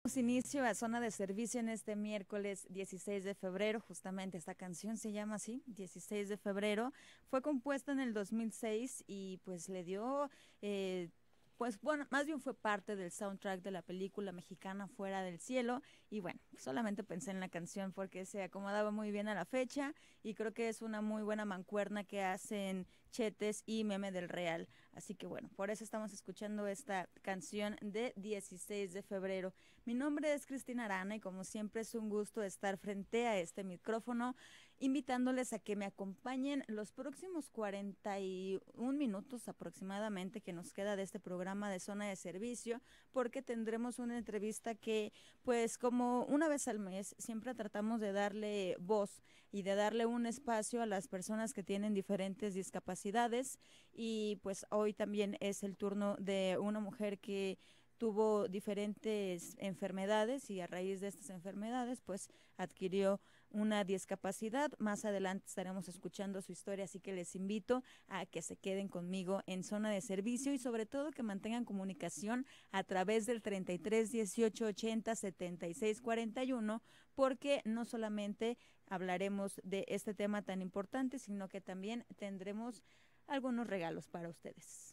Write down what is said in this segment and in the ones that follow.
Inicio a Zona de Servicio en este miércoles 16 de febrero, justamente esta canción se llama así, 16 de febrero, fue compuesta en el 2006 y pues le dio, pues bueno, más bien fue parte del soundtrack de la película mexicana Fuera del Cielo y bueno, solamente pensé en la canción porque se acomodaba muy bien a la fecha y creo que es una muy buena mancuerna que hacen Chetes y Meme del Real, así que bueno, por eso estamos escuchando esta canción de 16 de febrero. Mi nombre es Cristina Arana y como siempre es un gusto estar frente a este micrófono, invitándoles a que me acompañen los próximos 41 minutos aproximadamente que nos queda de este programa de Zona de Servicio, porque tendremos una entrevista que, pues como una vez al mes, siempre tratamos de darle voz y de darle un espacio a las personas que tienen diferentes discapacidades y pues hoy también es el turno de una mujer que tuvo diferentes enfermedades y a raíz de estas enfermedades pues adquirió una discapacidad. Más adelante estaremos escuchando su historia, así que les invito a que se queden conmigo en Zona de Servicio y sobre todo que mantengan comunicación a través del 33 18 80 76 41, porque no solamente hablaremos de este tema tan importante, sino que también tendremos algunos regalos para ustedes.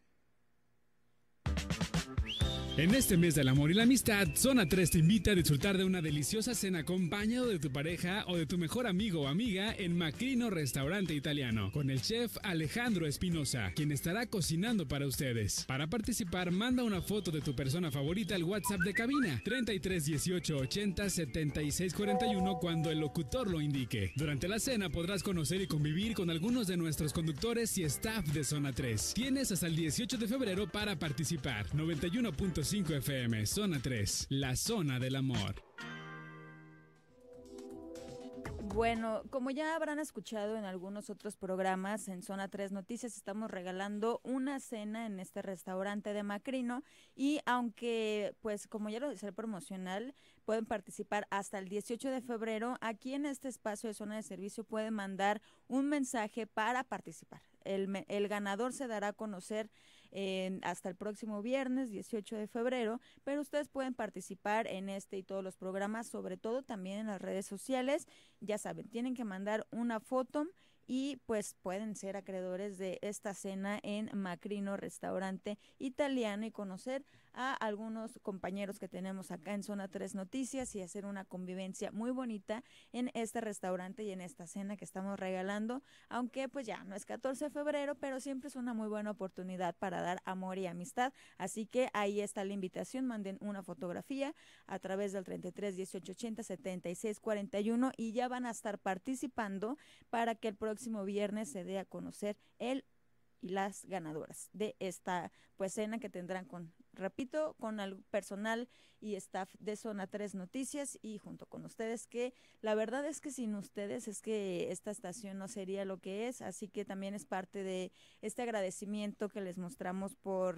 En este mes del amor y la amistad, Zona 3 te invita a disfrutar de una deliciosa cena acompañado de tu pareja o de tu mejor amigo o amiga en Macrino Restaurante Italiano, con el chef Alejandro Espinosa, quien estará cocinando para ustedes. Para participar, manda una foto de tu persona favorita al WhatsApp de cabina, 33 18 80 76 41, cuando el locutor lo indique. Durante la cena podrás conocer y convivir con algunos de nuestros conductores y staff de Zona 3. Tienes hasta el 18 de febrero para participar. 91.5 FM, Zona 3, la zona del amor. Bueno, como ya habrán escuchado en algunos otros programas, en Zona 3 Noticias estamos regalando una cena en este restaurante de Macrino y aunque, pues como ya lo decía el promocional, pueden participar hasta el 18 de febrero, aquí en este espacio de Zona de Servicio pueden mandar un mensaje para participar. El ganador se dará a conocer hasta el próximo viernes 18 de febrero, pero ustedes pueden participar en este y todos los programas, sobre todo también en las redes sociales. Ya saben, tienen que mandar una foto y pues pueden ser acreedores de esta cena en Macrino Restaurante Italiano y conocer a algunos compañeros que tenemos acá en Zona 3 Noticias y hacer una convivencia muy bonita en este restaurante y en esta cena que estamos regalando, aunque pues ya no es 14 de febrero, pero siempre es una muy buena oportunidad para dar amor y amistad, así que ahí está la invitación, manden una fotografía a través del 33 18 80 76 41 y ya van a estar participando para que el próximo viernes se dé a conocer el y las ganadoras de esta pues cena que tendrán con, repito, con el personal y staff de Zona 3 Noticias y junto con ustedes, que la verdad es que sin ustedes es que esta estación no sería lo que es, así que también es parte de este agradecimiento que les mostramos por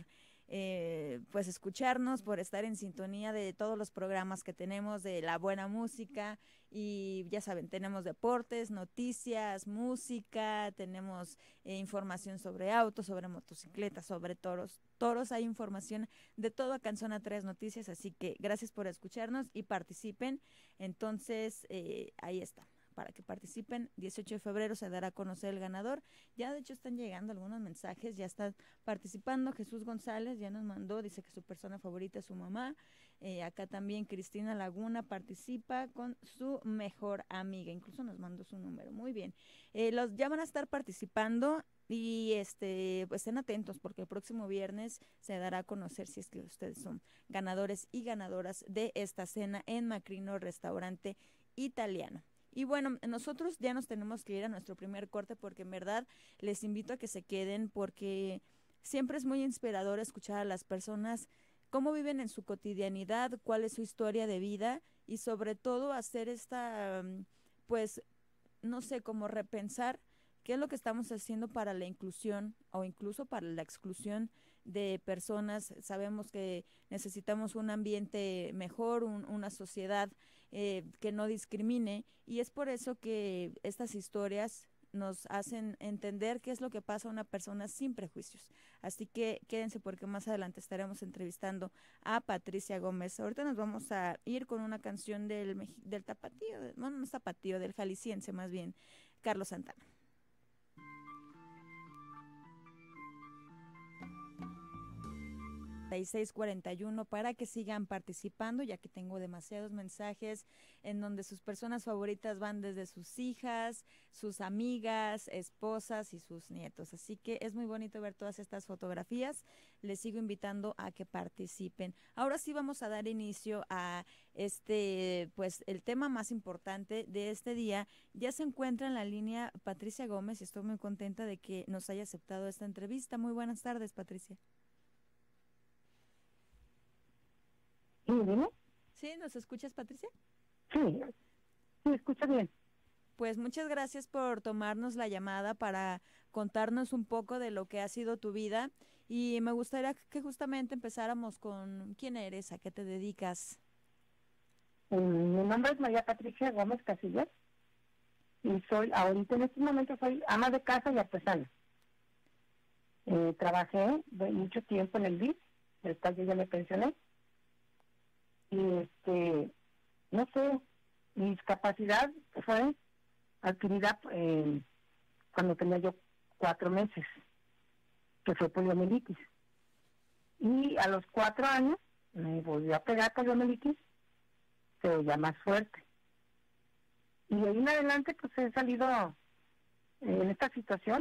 pues escucharnos, por estar en sintonía de todos los programas que tenemos, de la buena música y ya saben, tenemos deportes, noticias, música, tenemos información sobre autos, sobre motocicletas, sobre toros, hay información de todo acá en Zona 3 Noticias, así que gracias por escucharnos y participen, entonces ahí está. Para que participen, 18 de febrero se dará a conocer el ganador. Ya de hecho están llegando algunos mensajes, ya están participando. Jesús González ya nos mandó, dice que su persona favorita es su mamá. Acá también Cristina Laguna participa con su mejor amiga, incluso nos mandó su número. Muy bien, los ya van a estar participando. Y pues estén atentos porque el próximo viernes se dará a conocer si es que ustedes son ganadores y ganadoras de esta cena en Macrino Restaurante Italiano. Y bueno, nosotros ya nos tenemos que ir a nuestro primer corte porque en verdad les invito a que se queden porque siempre es muy inspirador escuchar a las personas cómo viven en su cotidianidad, cuál es su historia de vida y sobre todo hacer esta, pues, no sé, como repensar qué es lo que estamos haciendo para la inclusión o incluso para la exclusión de personas. Sabemos que necesitamos un ambiente mejor, una sociedad que no discrimine y es por eso que estas historias nos hacen entender qué es lo que pasa a una persona sin prejuicios. Así que quédense porque más adelante estaremos entrevistando a Patricia Gómez. Ahorita nos vamos a ir con una canción del tapatío, bueno, no es tapatío, del jalisciense más bien, Carlos Santana. 3641 para que sigan participando, ya que tengo demasiados mensajes en donde sus personas favoritas van desde sus hijas, sus amigas, esposas y sus nietos. Así que es muy bonito ver todas estas fotografías. Les sigo invitando a que participen. Ahora sí vamos a dar inicio a pues el tema más importante de este día. Ya se encuentra en la línea Patricia Gómez y estoy muy contenta de que nos haya aceptado esta entrevista. Muy buenas tardes, Patricia. Sí, dime. ¿Sí? ¿Nos escuchas, Patricia? Sí, escucha bien. Pues muchas gracias por tomarnos la llamada para contarnos un poco de lo que ha sido tu vida y me gustaría que justamente empezáramos con quién eres, a qué te dedicas. Mi nombre es María Patricia Gómez Casillas y ahorita en este momento soy ama de casa y artesana. Trabajé mucho tiempo en el DIF, del cual yo ya me pensioné. Y no sé, mi discapacidad fue adquirida cuando tenía yo 4 meses, que fue poliomielitis. Y a los 4 años me volvió a pegar poliomielitis, pero ya más fuerte. Y de ahí en adelante pues he salido en esta situación,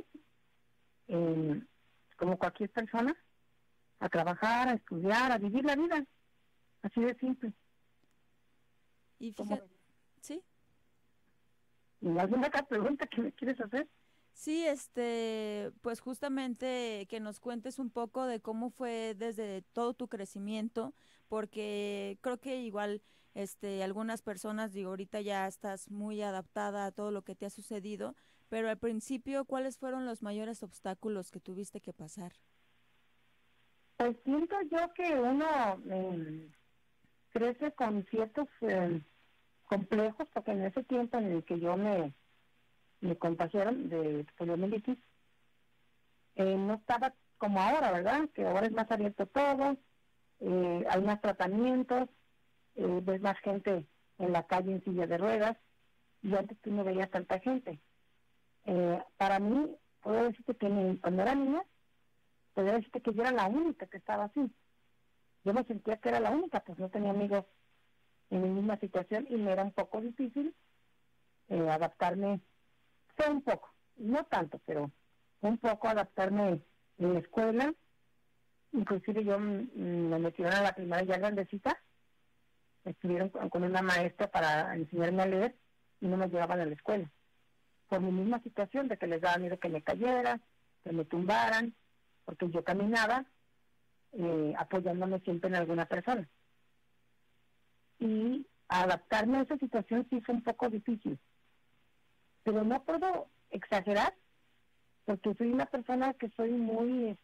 como cualquier persona, a trabajar, a estudiar, a vivir la vida. Así de simple. Y fíjate, ¿sí? ¿Y alguna otra pregunta que me quieres hacer? Sí, pues justamente que nos cuentes un poco de cómo fue desde todo tu crecimiento, porque creo que igual, algunas personas, digo, ahorita ya estás muy adaptada a todo lo que te ha sucedido, pero al principio, ¿cuáles fueron los mayores obstáculos que tuviste que pasar? Pues siento yo que uno crece con ciertos complejos, porque en ese tiempo en el que yo me contagiaron de poliomielitis, no estaba como ahora, ¿verdad? Que ahora es más abierto todo, hay más tratamientos, ves más gente en la calle en silla de ruedas, y antes tú no veías tanta gente. Para mí, puedo decirte que cuando era niña, podría decirte que yo era la única que estaba así. Yo me sentía que era la única, pues no tenía amigos en mi misma situación y me era un poco difícil adaptarme, fue un poco, no tanto, pero un poco adaptarme en la escuela. Inclusive yo me metieron a la primaria ya grandecita, estuvieron con una maestra para enseñarme a leer y no me llevaban a la escuela, por mi misma situación de que les daba miedo que me cayera, que me tumbaran, porque yo caminaba apoyándome siempre en alguna persona. Y adaptarme a esa situación sí fue un poco difícil. Pero no puedo exagerar, porque soy una persona que soy muy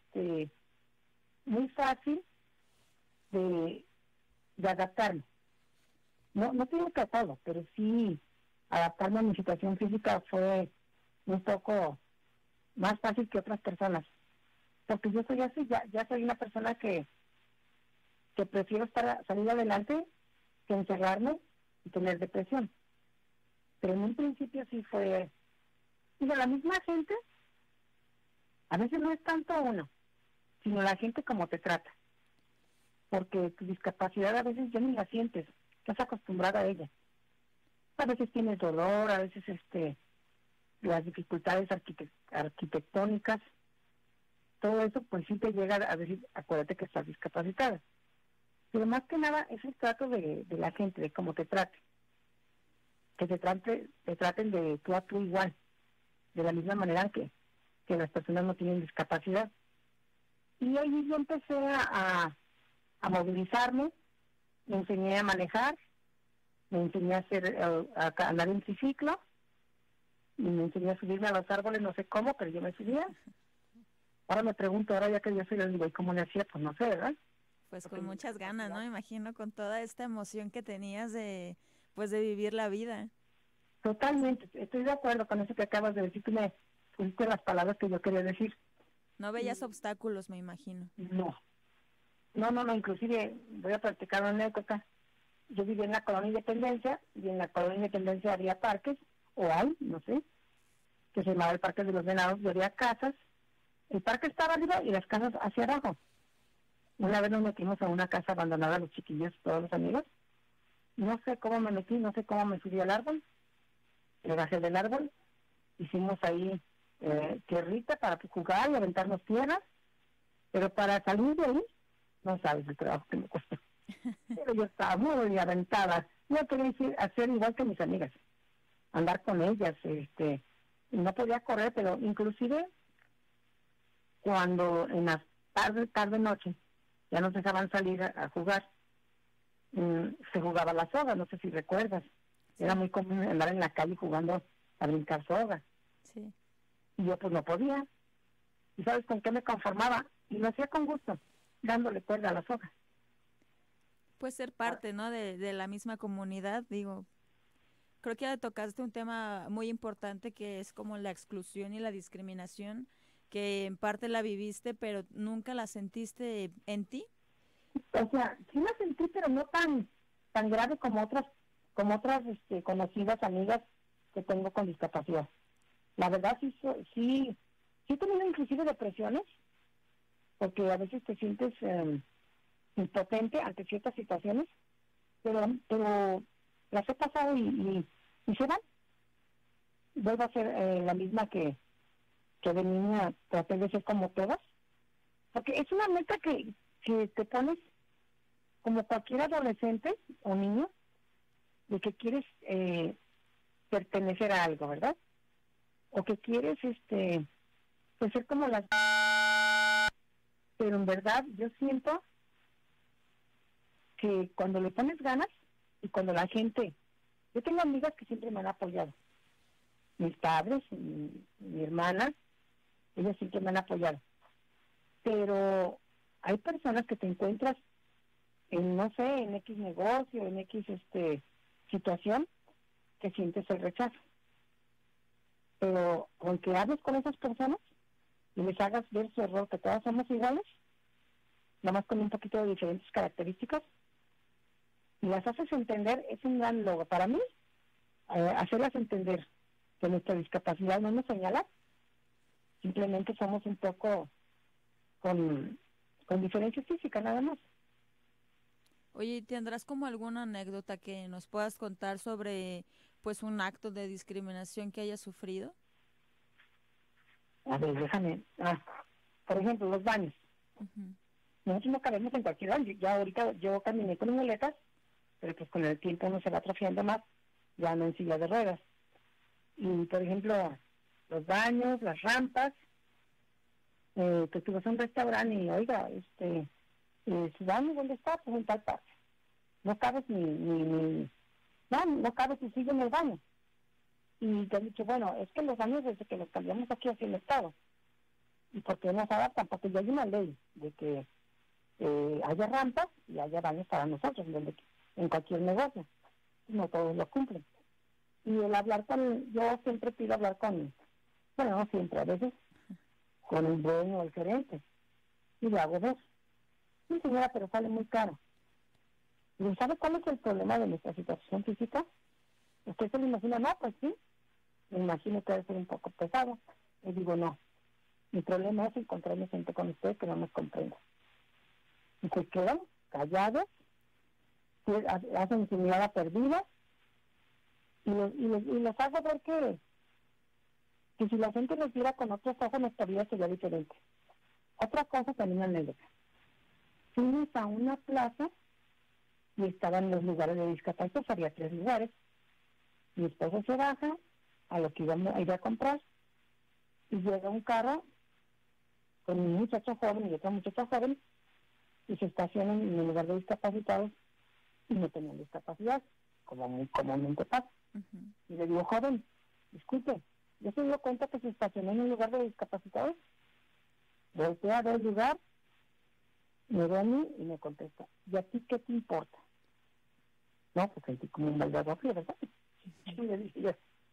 fácil de adaptarme. No tengo que todo, pero sí adaptarme a mi situación física fue un poco más fácil que otras personas. Porque yo soy así, ya soy una persona que prefiero salir adelante que encerrarme y tener depresión. Pero en un principio sí fue... Digo, la misma gente, a veces no es tanto uno, sino la gente como te trata. Porque tu discapacidad a veces ya ni la sientes, estás acostumbrada a ella. A veces tienes dolor, a veces las dificultades arquitectónicas, todo eso pues sí te llega a decir, acuérdate que estás discapacitada. Pero más que nada es el trato de la gente, de cómo te trate. Que te traten de tú a tú igual, de la misma manera que las personas no tienen discapacidad. Y ahí yo empecé a movilizarme, me enseñé a manejar, me enseñé a andar en triciclo, y me enseñé a subirme a los árboles, no sé cómo, pero yo me subía. Ahora me pregunto, ahora ya que yo soy el güey, ¿cómo le hacía? Pues no sé, ¿verdad? Pues con muchas ganas, ¿no? Me imagino con toda esta emoción que tenías de vivir la vida. Totalmente, estoy de acuerdo con eso que acabas de decir, tú me pusiste las palabras que yo quería decir. No veías obstáculos, me imagino. No, inclusive voy a platicar una anécdota. Yo vivía en la colonia Independencia, y en la colonia Independencia había parques, o hay, no sé, que se llamaba el Parque de los Venados, y había casas. El parque estaba arriba y las casas hacia abajo. Una vez nos metimos a una casa abandonada, los chiquillos, todos los amigos. No sé cómo me metí, no sé cómo me subí al árbol. Me bajé del árbol, hicimos ahí tierrita para jugar y aventarnos tierras, pero para salir de ahí, no sabes el trabajo que me costó. Pero yo estaba muy aventada. Yo quería hacer igual que mis amigas, andar con ellas, y no podía correr, pero inclusive cuando en las tarde, noche, ya nos dejaban salir a jugar, se jugaba la soga, no sé si recuerdas. Sí. Era muy común andar en la calle jugando a brincar soga. Sí. Y yo pues no podía. ¿Y sabes con qué me conformaba? Y lo hacía con gusto, dándole cuerda a la soga. Pues ser parte, ¿no? De la misma comunidad, digo. Creo que ya tocaste un tema muy importante que es como la exclusión y la discriminación, que en parte la viviste, pero nunca la sentiste en ti. O sea, sí la sentí, pero no tan grave como otras conocidas amigas que tengo con discapacidad. La verdad sí he tenido inclusive depresiones, porque a veces te sientes impotente ante ciertas situaciones, pero las he pasado y se van. Vuelvo a ser la misma que de niña, traté de ser como todas, porque es una meta que te pones como cualquier adolescente o niño, de que quieres pertenecer a algo, ¿verdad? O que quieres pues ser como las... Pero en verdad yo siento que cuando le pones ganas y cuando la gente... Yo tengo amigas que siempre me han apoyado. Mis padres, mi hermana, ellos siempre me han apoyado. Pero hay personas que te encuentras en, no sé, en X negocio, en X situación, que sientes el rechazo. Pero aunque hables con esas personas y les hagas ver su error, que todas somos iguales, nada más con un poquito de diferentes características, y las haces entender, es un gran logro. Para mí, hacerlas entender que nuestra discapacidad no nos señala, simplemente somos un poco con diferencia física, nada más. Oye, ¿tendrás como alguna anécdota que nos puedas contar sobre pues un acto de discriminación que hayas sufrido? A ver, déjame. Por ejemplo, los baños. Uh-huh. Nosotros no cabemos en cualquier baño. Ya ahorita yo caminé con muletas, pero pues con el tiempo uno se va atrofiando más, ya no en silla de ruedas. Y por ejemplo, los baños, las rampas, que tú vas a un restaurante y oiga, su baño, ¿dónde está? Pues en tal parte. No cabes no cabes si sigue en el baño. Y te han dicho, bueno, es que los baños desde que los cambiamos aquí así en el estado. ¿Y por qué no se adaptan? Porque ya hay una ley de que haya rampas y haya baños para nosotros, en cualquier negocio. No todos lo cumplen. Y el hablar yo siempre pido hablar bueno, no siempre, a veces, con el dueño o el gerente. Y le hago ver. Sí, señora, pero sale muy caro. ¿Y sabe cuál es el problema de nuestra situación física? ¿Usted se lo imagina? No, pues sí. Me imagino que debe ser un poco pesado. Y digo, no. Mi problema es encontrarme gente con usted que no nos comprenda. Y se quedan callados, hacen su mirada perdida, y les hago ver que si la gente nos viera con otros ojos, nuestra vida sería diferente. Otra cosa también anécdota. Fuimos a una plaza y estaban los lugares de discapacidad, había 3 lugares. Mi esposo se baja a lo que íbamos a ir a comprar y llega un carro con un muchacho joven y otra muchacha joven y se estacionan en el lugar de discapacitados y no tenían discapacidad, como muy comúnmente pasa. Uh-huh. Y le digo, joven, disculpe, ¿ya se dio cuenta que se estacionó en un lugar de discapacitados? Voltea a ver el lugar, me ve a mí y me contesta, ¿y a ti qué te importa? No, pues sentí como un maldado frío, ¿verdad? Y le dije,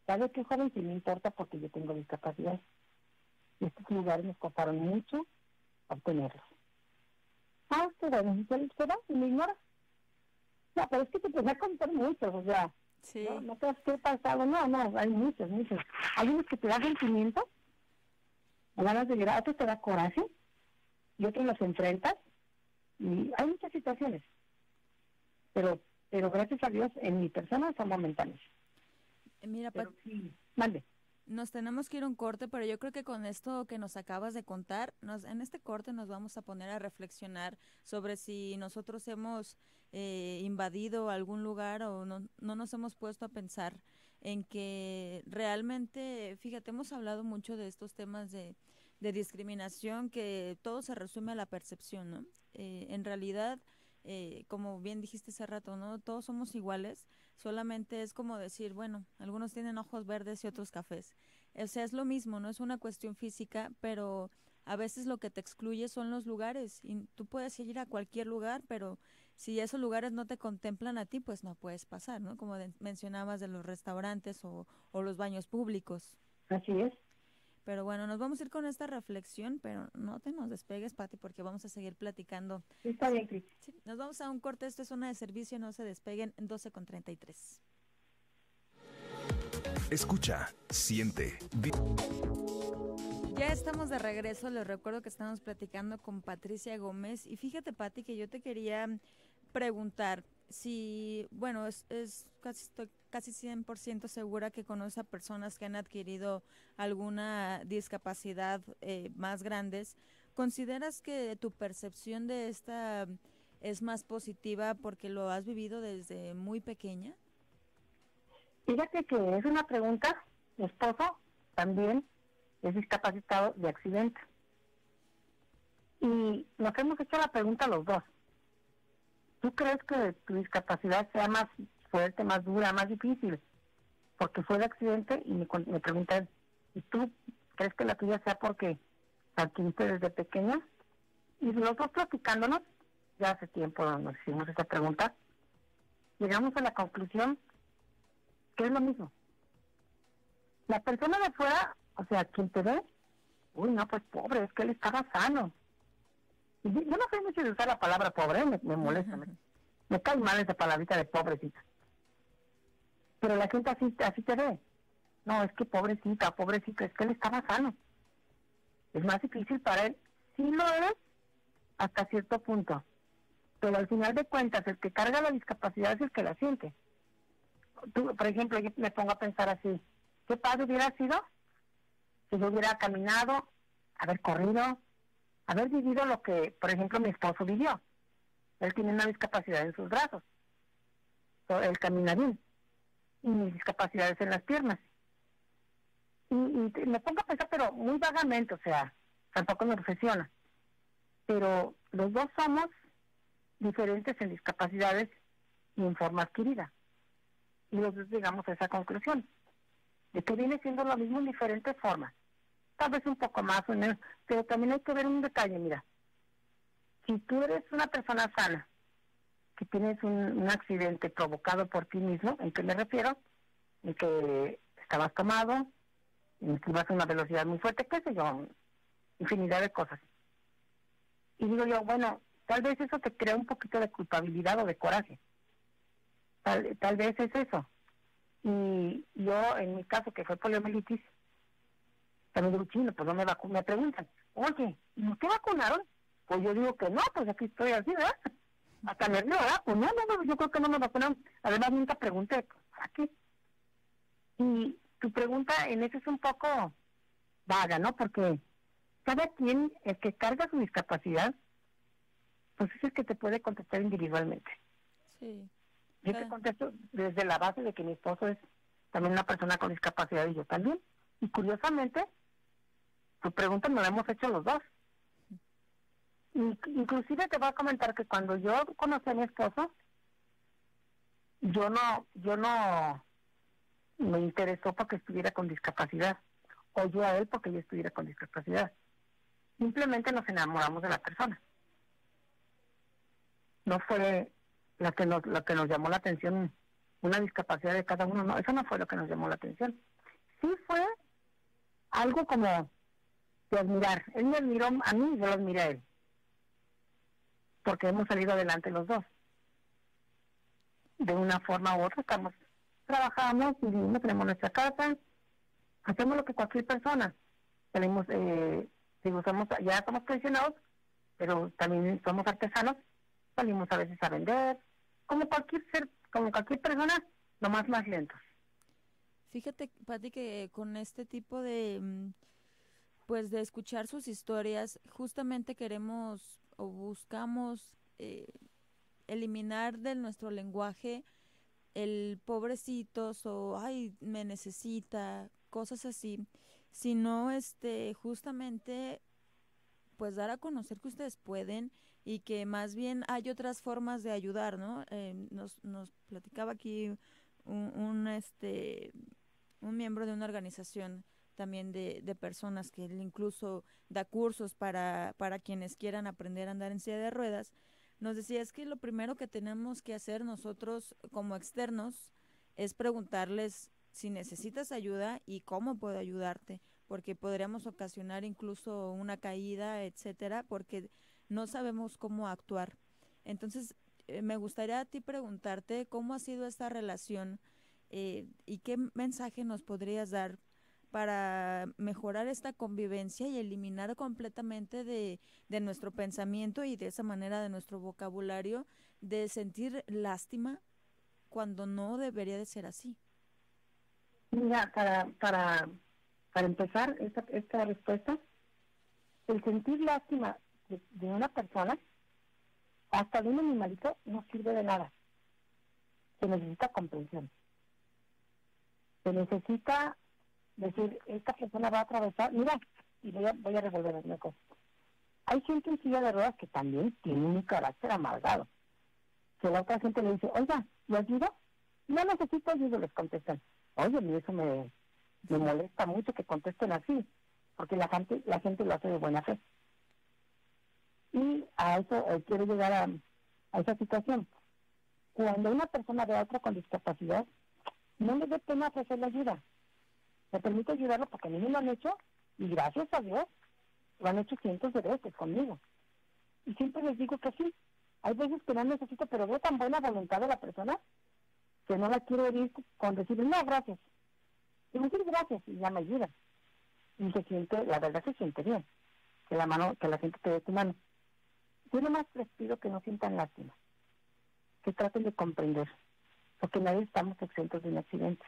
¿sabe qué, joven? Si me importa porque yo tengo discapacidad. Y estos lugares nos costaron mucho obtenerlos. Bueno, se va y me ignora. No, pero es que te tenía que contar muchos, o sea, Sí. no creas que he pasado, no, hay muchos. Hay unos que te da sentimiento, ganas de llorar, otros te da coraje, y otros los enfrentas, y hay muchas situaciones. Pero gracias a Dios, en mi persona son momentáneos. Mira, Pero sí, mande. nos tenemos que ir a un corte, pero yo creo que con esto que nos acabas de contar, en este corte nos vamos a poner a reflexionar sobre si nosotros hemos invadido algún lugar o no nos hemos puesto a pensar en que realmente, fíjate, hemos hablado mucho de estos temas de discriminación, que todo se resume a la percepción, ¿no? En realidad, como bien dijiste hace rato, ¿no? Todos somos iguales, solamente es como decir, bueno, algunos tienen ojos verdes y otros cafés. O sea, es lo mismo, no es una cuestión física, pero a veces lo que te excluye son los lugares y tú puedes ir a cualquier lugar, pero si esos lugares no te contemplan a ti, pues no puedes pasar, ¿no? Como mencionabas de los restaurantes o los baños públicos. Así es. Pero bueno, nos vamos a ir con esta reflexión, pero no te nos despegues, Pati, porque vamos a seguir platicando. Sí, está bien, Cris. Sí, nos vamos a un corte, esto es Zona de Servicio, no se despeguen, 12:33. Escucha, siente. Ya estamos de regreso, les recuerdo que estamos platicando con Patricia Gómez y fíjate, Pati, que yo te quería preguntar si, bueno, estoy casi 100% segura que conoce a personas que han adquirido alguna discapacidad más grandes. ¿Consideras que tu percepción de esta es más positiva porque lo has vivido desde muy pequeña? Fíjate que es una pregunta. Mi esposo también es discapacitado de accidente. Y nos hemos hecho la pregunta los dos. ¿Tú crees que tu discapacidad sea más fuerte, más dura, más difícil? Porque fue de accidente y me preguntan, ¿y tú crees que la tuya sea porque la adquiriste desde pequeña? Y los dos platicándonos, ya hace tiempo nos hicimos esta pregunta, llegamos a la conclusión que es lo mismo. La persona de fuera, o sea, quien te ve, uy, no, pues pobre, es que él estaba sano. Y yo no soy mucho de usar la palabra pobre, me molesta, me cae mal esa palabrita de pobrecita. Pero la gente así te ve. No, es que pobrecita, es que él estaba sano. Es más difícil para él. Sí lo eres hasta cierto punto. Pero al final de cuentas, el que carga la discapacidad es el que la siente. Tú, por ejemplo, yo me pongo a pensar así, ¿qué padre hubiera sido si yo hubiera caminado, haber corrido, haber vivido lo que, por ejemplo, mi esposo vivió? Él tiene una discapacidad en sus brazos, el caminarín, y mis discapacidades en las piernas. Y me pongo a pensar, pero muy vagamente, o sea, tampoco me obsesiona. Pero los dos somos diferentes en discapacidades y en forma adquirida. Y los dos llegamos a esa conclusión, de que viene siendo lo mismo en diferentes formas. Tal vez un poco más o menos, pero también hay que ver un detalle, mira. Si tú eres una persona sana, que tienes un accidente provocado por ti mismo, ¿en qué me refiero? En que estabas tomado, en que ibas a una velocidad muy fuerte, qué sé yo, infinidad de cosas. Y digo yo, bueno, tal vez eso te crea un poquito de culpabilidad o de coraje. Tal vez es eso. Y yo, en mi caso, que fue poliomielitis, también digo, chino, pues no me vacunan. Me preguntan, oye, ¿no te vacunaron? Pues yo digo que no, pues aquí estoy así, ¿verdad? Hasta me río, ¿verdad? Pues no, yo creo que no me vacunaron. Además, nunca pregunté, ¿para qué? Y tu pregunta en eso es un poco vaga, ¿no? Porque cada quien, el que carga su discapacidad, pues es el que te puede contestar individualmente. Sí. Yo te contesto desde la base de que mi esposo es también una persona con discapacidad y yo también. Y curiosamente, tu pregunta me la hemos hecho los dos. Inclusive te voy a comentar que cuando yo conocí a mi esposo, yo no me interesó porque estuviera con discapacidad, o yo a él porque yo estuviera con discapacidad. Simplemente nos enamoramos de la persona. No fue lo que nos llamó la atención una discapacidad de cada uno, no, eso no fue lo que nos llamó la atención. sí fue algo como de admirar. Él me admiró a mí y yo lo admiré a él, porque hemos salido adelante los dos. De una forma u otra trabajamos, vivimos, tenemos nuestra casa, hacemos lo que cualquier persona. Tenemos, ya somos pensionados, pero también somos artesanos, salimos a veces a vender, como cualquier persona, nomás más lentos. Fíjate, Pati, que con este tipo de, pues de escuchar sus historias, justamente queremos o buscamos eliminar de nuestro lenguaje el pobrecitos o ay, me necesita, cosas así, sino justamente pues dar a conocer que ustedes pueden y que más bien hay otras formas de ayudar, ¿no? Nos platicaba aquí un miembro de una organización también de personas que él incluso da cursos para quienes quieran aprender a andar en silla de ruedas. Nos decía, es que lo primero que tenemos que hacer nosotros como externos es preguntarles si necesitas ayuda y cómo puedo ayudarte, porque podríamos ocasionar incluso una caída, etcétera, porque no sabemos cómo actuar. Entonces, me gustaría a ti preguntarte cómo ha sido esta relación y qué mensaje nos podrías dar para mejorar esta convivencia y eliminar completamente de nuestro pensamiento y de esa manera de nuestro vocabulario de sentir lástima cuando no debería de ser así. Mira, para empezar esta respuesta, el sentir lástima de una persona, hasta de un animalito, no sirve de nada. Se necesita comprensión. Se necesita decir, esta persona va a atravesar, mira, y voy a revolver una cosa. Hay gente en silla de ruedas que también tiene un carácter amargado. Que la otra gente le dice, oiga, ¿le ayudo? No necesito ayuda, les contestan. Oye, y eso me molesta mucho que contesten así, porque la gente lo hace de buena fe. Y a eso quiero llegar a esa situación. Cuando una persona ve a otra con discapacidad, no le dé pena ofrecerle ayuda. Me permite ayudarlo porque a mí me lo han hecho, y gracias a Dios, lo han hecho cientos de veces conmigo. Y siempre les digo que sí. Hay veces que no necesito, pero veo tan buena voluntad de la persona que no la quiero herir con decirle, no, gracias. Y decir gracias y ya me ayuda. Y la verdad se siente bien, que la gente te dé tu mano. Yo nomás les pido que no sientan lástima, que traten de comprender, porque nadie estamos exentos de un accidente.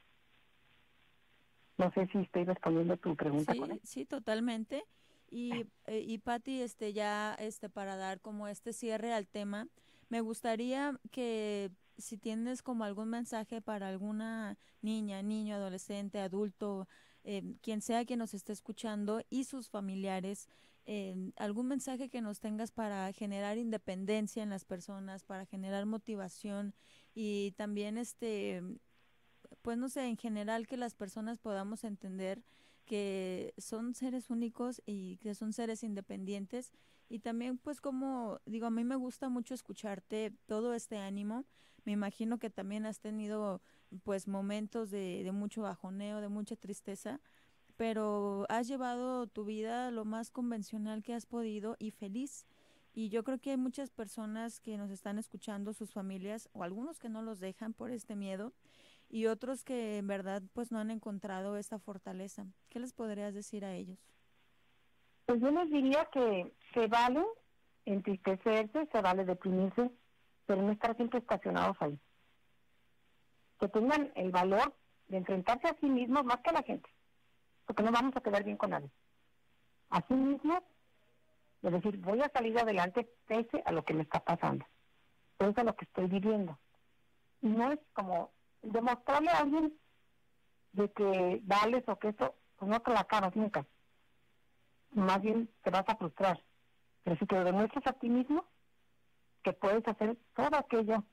No sé si estoy respondiendo tu pregunta. Sí, sí, totalmente. Y Pati, para dar como cierre al tema, me gustaría que si tienes como algún mensaje para alguna niña, niño, adolescente, adulto, quien sea que nos esté escuchando y sus familiares, algún mensaje que nos tengas para generar independencia en las personas, para generar motivación y también pues no sé, en general que las personas podamos entender que son seres únicos y que son seres independientes y también pues como digo, a mí me gusta mucho escucharte todo este ánimo, me imagino que también has tenido pues momentos de mucho bajoneo, de mucha tristeza, pero has llevado tu vida lo más convencional que has podido y feliz. Y yo creo que hay muchas personas que nos están escuchando, sus familias, o algunos que no los dejan por este miedo, y otros que en verdad pues no han encontrado esta fortaleza. ¿Qué les podrías decir a ellos? Pues yo les diría que se vale entristecerse, se vale deprimirse, pero no estar siempre estacionados ahí. Que tengan el valor de enfrentarse a sí mismos más que a la gente, porque no vamos a quedar bien con nadie. A sí mismos, de decir, voy a salir adelante pese a lo que me está pasando, pese a lo que estoy viviendo. Y no es como demostrarle a alguien de que vales o que eso, pues no te la acabas nunca. Más bien te vas a frustrar. Pero si te lo demuestras a ti mismo, que puedes hacer todo aquello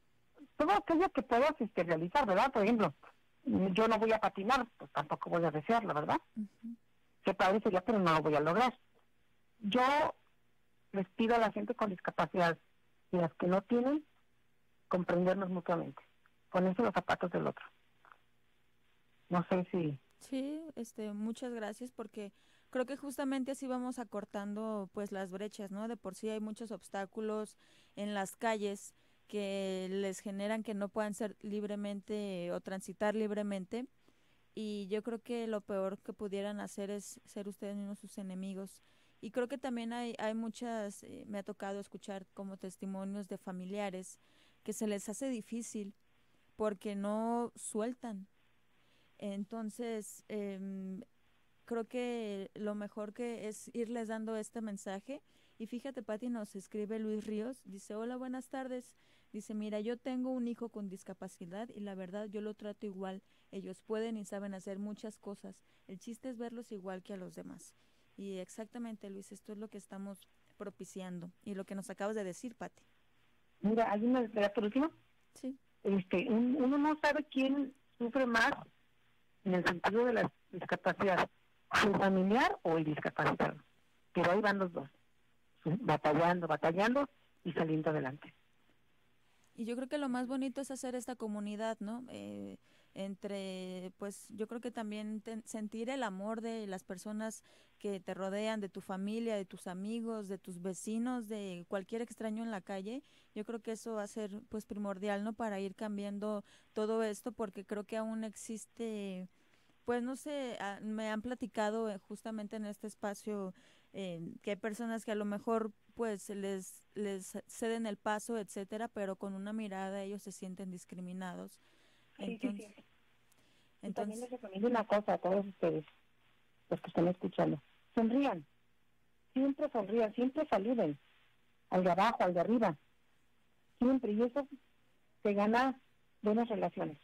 que puedas realizar, ¿verdad? Por ejemplo, yo no voy a patinar, pues tampoco voy a desearlo, ¿verdad? Uh-huh. Qué padre sería, pero no lo voy a lograr. Yo les pido a la gente con discapacidad y las que no tienen, comprendernos mutuamente, ponerse los zapatos del otro. No sé si Sí, muchas gracias porque creo que justamente así vamos acortando pues las brechas, ¿no? De por sí hay muchos obstáculos en las calles que les generan que no puedan ser libremente o transitar libremente y yo creo que lo peor que pudieran hacer es ser ustedes mismos sus enemigos. Y creo que también hay muchas, me ha tocado escuchar como testimonios de familiares que se les hace difícil porque no sueltan. Entonces, creo que lo mejor que es irles dando este mensaje. Y fíjate, Pati, nos escribe Luis Ríos, dice, hola, buenas tardes. Dice, mira, yo tengo un hijo con discapacidad y la verdad yo lo trato igual. Ellos pueden y saben hacer muchas cosas. El chiste es verlos igual que a los demás. Y exactamente, Luis, esto es lo que estamos propiciando y lo que nos acabas de decir, Pati. Mira, hay una verdad por último. Sí. Uno no sabe quién sufre más en el sentido de la discapacidad, su familiar o el discapacitado. Pero ahí van los dos, batallando y saliendo adelante. Y yo creo que lo más bonito es hacer esta comunidad, ¿no? Pues yo creo que también sentir el amor de las personas que te rodean, de tu familia, de tus amigos, de tus vecinos, de cualquier extraño en la calle. Yo creo que eso va a ser pues primordial, ¿no? Para ir cambiando todo esto, porque creo que aún existe, pues no sé, me han platicado justamente en este espacio que hay personas que a lo mejor pues les ceden el paso, etcétera, pero con una mirada ellos se sienten discriminados. Entonces, Sí. Y también les recomiendo una cosa a todos ustedes, los que están escuchando. Sonrían, siempre saluden, al de abajo, al de arriba, siempre, y eso te gana buenas relaciones.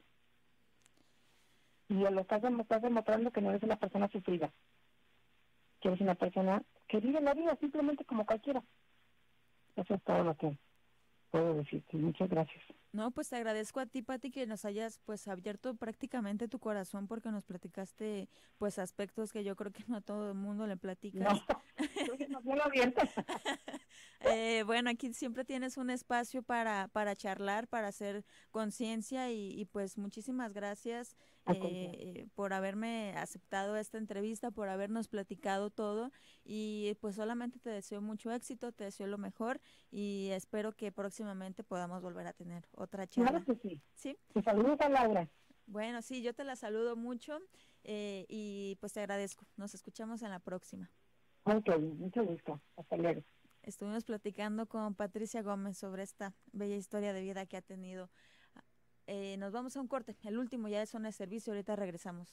Y lo estás demostrando que no eres una persona sufrida, que eres una persona que vive la vida simplemente como cualquiera. Eso es todo lo que puedo decirte. Muchas gracias. No, pues te agradezco a ti, Pati, que nos hayas pues abierto prácticamente tu corazón porque nos platicaste pues aspectos que yo creo que no a todo el mundo le platicas. No lo avientas. Bueno, aquí siempre tienes un espacio para charlar, para hacer conciencia y pues muchísimas gracias por haberme aceptado esta entrevista, por habernos platicado todo y pues solamente te deseo mucho éxito, te deseo lo mejor y espero que próximamente podamos volver a tener otra charla. Claro que sí. ¿Sí? Te saludos a Laura. Bueno, sí, yo te la saludo mucho y pues te agradezco. Nos escuchamos en la próxima. Ok, mucho gusto. Hasta luego. Estuvimos platicando con Patricia Gómez sobre esta bella historia de vida que ha tenido. Nos vamos a un corte, el último ya es zona de servicio, ahorita regresamos.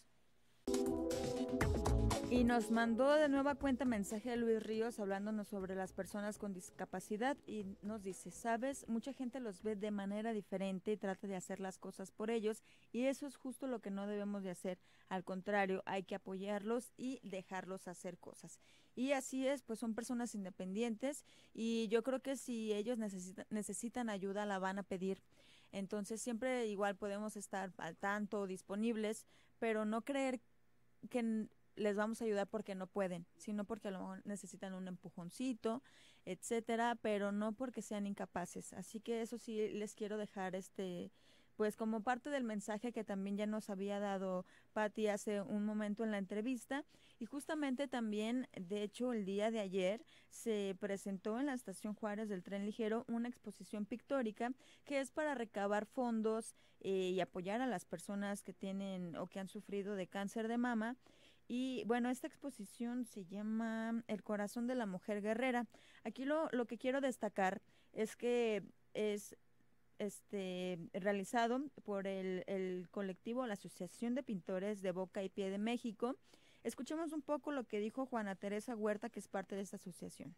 Y nos mandó de nueva cuenta mensaje de Luis Ríos hablándonos sobre las personas con discapacidad y nos dice, sabes, mucha gente los ve de manera diferente y trata de hacer las cosas por ellos y eso es justo lo que no debemos de hacer. Al contrario, hay que apoyarlos y dejarlos hacer cosas. Y así es, pues son personas independientes y yo creo que si ellos necesitan ayuda la van a pedir. Entonces siempre igual podemos estar al tanto, disponibles, pero no creer que les vamos a ayudar porque no pueden, sino porque a lo mejor necesitan un empujoncito, etcétera, pero no porque sean incapaces. Así que eso sí les quiero dejar pues como parte del mensaje que también ya nos había dado Patti hace un momento en la entrevista y justamente también, de hecho, el día de ayer se presentó en la estación Juárez del Tren Ligero una exposición pictórica que es para recabar fondos y apoyar a las personas que tienen o que han sufrido de cáncer de mama. Y bueno, esta exposición se llama El corazón de la mujer guerrera. Aquí lo que quiero destacar es que es realizado por el colectivo, la Asociación de Pintores de Boca y Pie de México. Escuchemos un poco lo que dijo Juana Teresa Huerta, que es parte de esta asociación.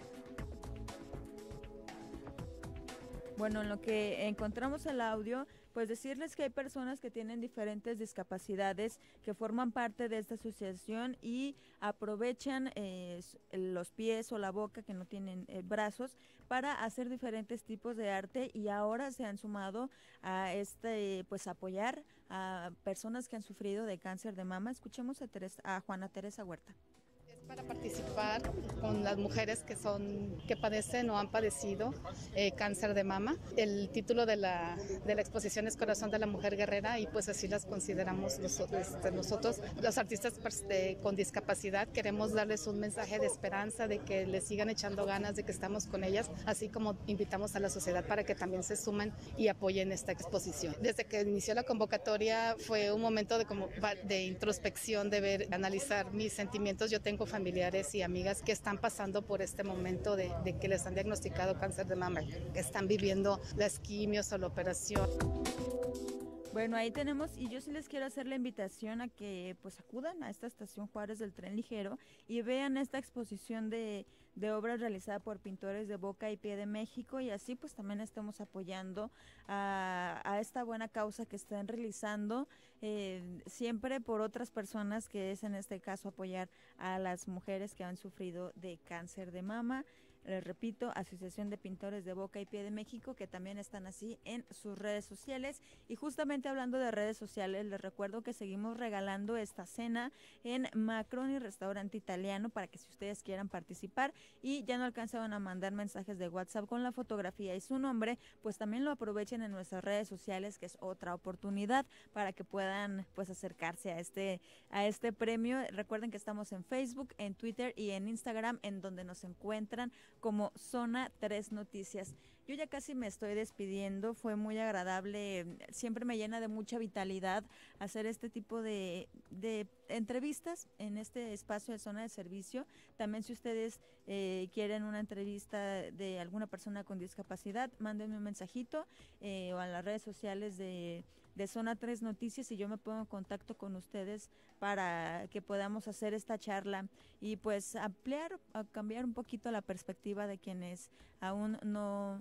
Bueno, en lo que encontramos el audio, pues decirles que hay personas que tienen diferentes discapacidades que forman parte de esta asociación y aprovechan los pies o la boca, que no tienen brazos, para hacer diferentes tipos de arte, y ahora se han sumado a pues apoyar a personas que han sufrido de cáncer de mama. Escuchemos a Juana Teresa Huerta. Para participar con las mujeres que padecen o han padecido cáncer de mama. El título de la exposición es Corazón de la Mujer Guerrera, y pues así las consideramos nosotros, los artistas con discapacidad. Queremos darles un mensaje de esperanza, de que les sigan echando ganas, de que estamos con ellas, así como invitamos a la sociedad para que también se sumen y apoyen esta exposición. Desde que inició la convocatoria fue un momento de introspección, de analizar mis sentimientos. Yo tengo familiares y amigas que están pasando por este momento de que les han diagnosticado cáncer de mama, que están viviendo las quimios o la operación. Bueno, ahí tenemos, y yo sí les quiero hacer la invitación a que pues acudan a esta estación Juárez del Tren Ligero y vean esta exposición de obras realizada por pintores de boca y pie de México, y así pues también estamos apoyando a esta buena causa que están realizando siempre por otras personas, que es en este caso apoyar a las mujeres que han sufrido de cáncer de mama. Les repito, Asociación de Pintores de Boca y Pie de México, que también están así en sus redes sociales. Y justamente hablando de redes sociales, les recuerdo que seguimos regalando esta cena en Macroni Restaurante Italiano, para que si ustedes quieran participar y ya no alcanzaron a mandar mensajes de WhatsApp con la fotografía y su nombre, pues también lo aprovechen en nuestras redes sociales, que es otra oportunidad para que puedan pues acercarse a este premio. Recuerden que estamos en Facebook, en Twitter y en Instagram, en donde nos encuentran como Zona 3 Noticias. Yo ya casi me estoy despidiendo, fue muy agradable, siempre me llena de mucha vitalidad hacer este tipo de entrevistas en este espacio de Zona de Servicio. También si ustedes quieren una entrevista de alguna persona con discapacidad, mándenme un mensajito o a las redes sociales de Zona 3 Noticias, y yo me pongo en contacto con ustedes para que podamos hacer esta charla y pues cambiar un poquito la perspectiva de quienes aún no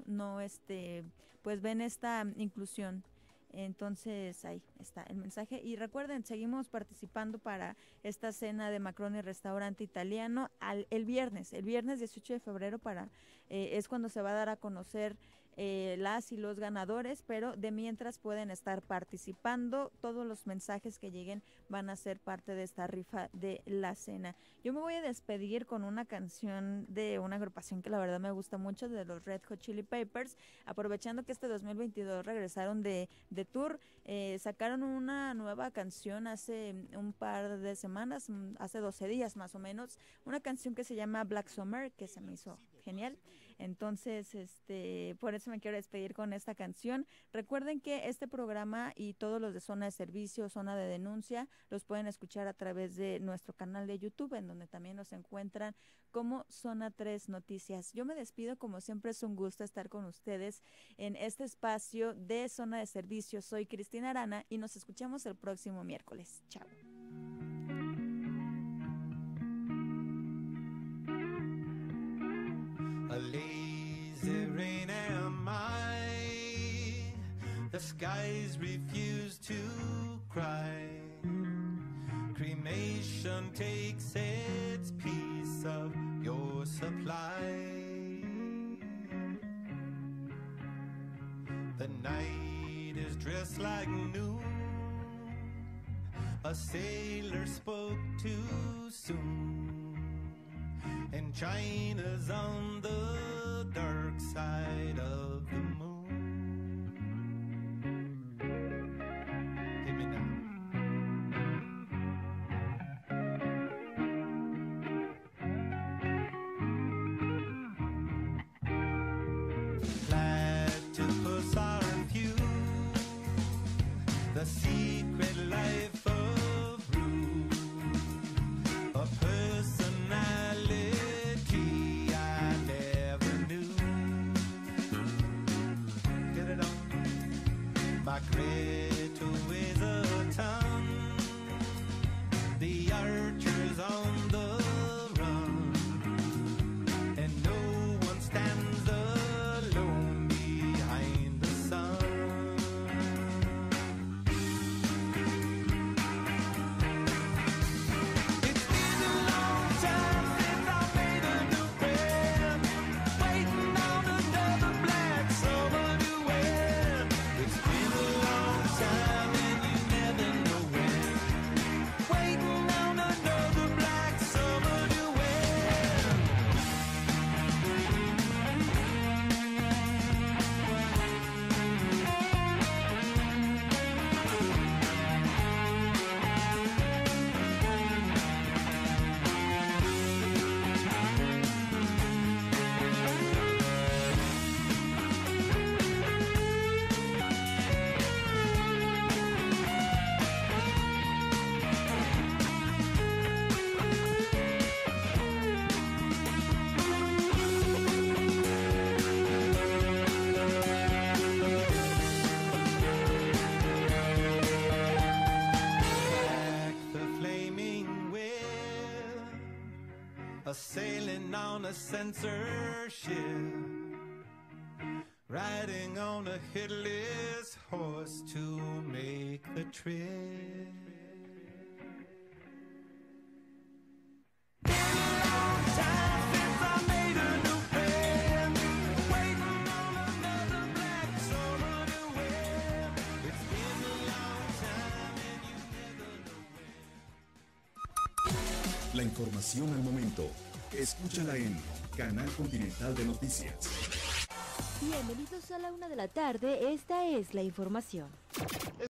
pues ven esta inclusión. Entonces ahí está el mensaje, y recuerden, seguimos participando para esta cena de Macroni Restaurante Italiano el viernes 18 de febrero es cuando se va a dar a conocer las y los ganadores, pero de mientras pueden estar participando. Todos los mensajes que lleguen van a ser parte de esta rifa de la cena. Yo me voy a despedir con una canción de una agrupación que la verdad me gusta mucho, de los Red Hot Chili Peppers, aprovechando que este 2022 regresaron de tour. Sacaron una nueva canción hace un par de semanas, hace 12 días más o menos, una canción que se llama Black Summer, que se me hizo genial. Entonces, por eso me quiero despedir con esta canción. Recuerden que este programa y todos los de Zona de Servicio, Zona de Denuncia, los pueden escuchar a través de nuestro canal de YouTube, en donde también nos encuentran como Zona 3 Noticias. Yo me despido, como siempre es un gusto estar con ustedes en este espacio de Zona de Servicio. Soy Cristina Arana y nos escuchamos el próximo miércoles. Chao. A lazy rain am I, the skies refuse to cry. Cremation takes its piece of your supply. The night is dressed like noon, a sailor spoke too soon, and China's on the dark side of the moon. Hit me now. Platypus are few, the secret life of Rue, a personality I never knew. Get it on. My Greta weighs a ton, the archer's on the run, and no one stands alone behind the sun. a sailing on a censorship, riding on a headless horse to make the trip. Been a long time since I made a new friend, waiting on another black summer to wear. It's been a long time and you never know when. La información al momento. Escúchala en Canal Continental de Noticias. Bienvenidos a la 1 de la tarde, esta es la información.